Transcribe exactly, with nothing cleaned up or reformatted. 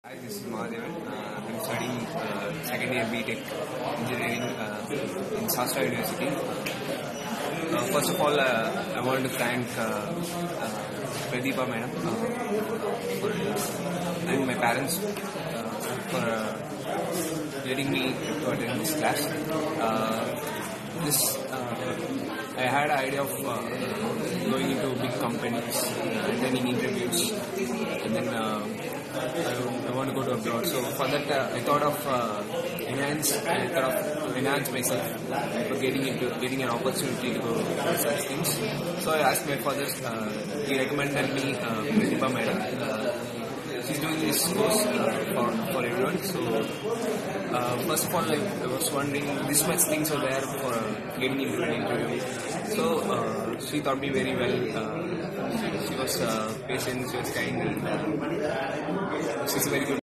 Hi, this is Mahadevan. Uh, I'm studying uh, second year B Tech Engineering uh, in Shastra University. Uh, first of all, uh, I want to thank uh, uh, Pradeepa Madam uh, for, uh, and my parents uh, for uh, letting me to attend this class. Uh, this uh, I had an idea of uh, going into big companies, uh, attending interviews, and then uh, I, I want to go to abroad. So for that, uh, I thought of uh, enhance, I thought of enhance myself for getting into getting an opportunity to go to such things. So I asked my father. Uh, he recommended me uh, Pradeepa Madam. Uh, she's doing this course uh, for for everyone. So uh, first of all, like, I was wondering, this much things are there for uh, getting into an interview. So uh, she taught me very well. Uh, she, she was uh, patient, she was kind, and uh, she's a very good.